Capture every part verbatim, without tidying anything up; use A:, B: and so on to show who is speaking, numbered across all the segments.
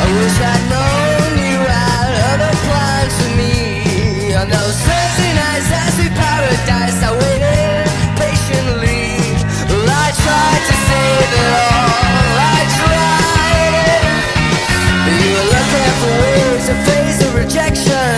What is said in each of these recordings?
A: wish I'd known you had other plans for me. On those Thursday nights as we paradise, I waited patiently. Well, I tried to save it all, I tried. You were looking for ways to face the rejection.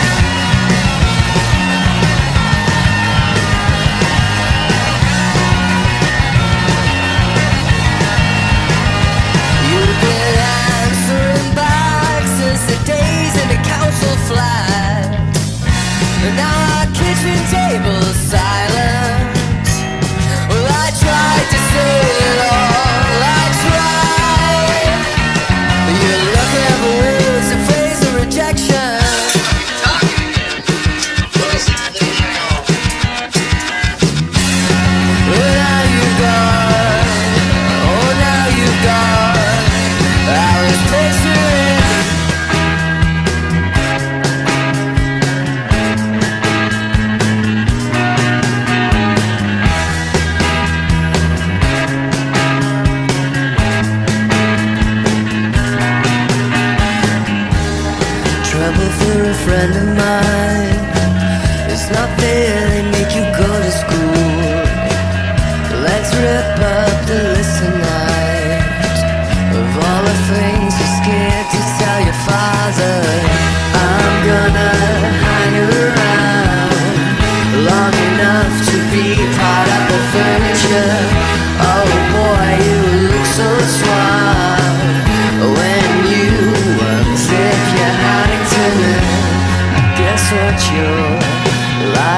A: You've been answering back since the days in the council flat. And now our kitchen table's silent. Well, I tried to say it all, I tried. You're looking for ways to face the rejection. Well, now you've gone, oh, now you've gone. I was picturing trouble for a friend of mine. It's not fair they make you go to school. Let's rip up the list tonight of all the things you're scared to tell your father. I'm gonna hang around long enough to be part of the furniture. Oh boy, you look so suave when you unzip your harrington. Guess what you're like?